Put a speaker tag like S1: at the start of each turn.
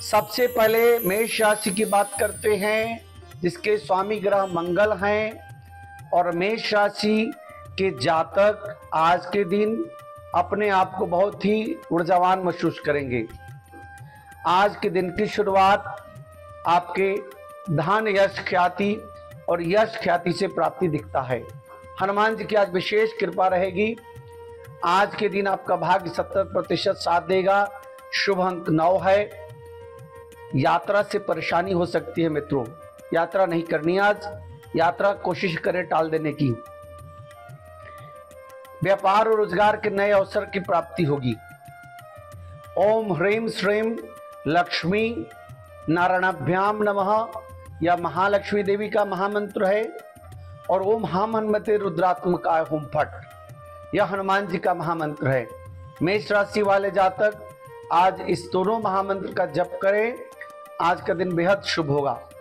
S1: सबसे पहले मेष राशि की बात करते हैं, जिसके स्वामी ग्रह मंगल हैं और मेष राशि के जातक आज के दिन अपने आप को बहुत ही ऊर्जावान महसूस करेंगे। आज के दिन की शुरुआत आपके धन यश ख्याति और यश ख्याति से प्राप्ति दिखता है। हनुमान जी की आज विशेष कृपा रहेगी। आज के दिन आपका भाग्य 70% साथ देगा। शुभ अंक 9 है। यात्रा से परेशानी हो सकती है मित्रों, यात्रा नहीं करनी। आज यात्रा कोशिश करें टाल देने की। व्यापार और रोजगार के नए अवसर की प्राप्ति होगी। ओम ह्रीम श्रीम लक्ष्मी नारायणाभ्याम नमः, यह महालक्ष्मी देवी का महामंत्र है। और ओम हम हनुमते रुद्रात्मकाय हुम फट, यह हनुमान जी का महामंत्र है। मेष राशि वाले जातक आज इस दोनों महामंत्र का जप करें। आज का दिन बेहद शुभ होगा।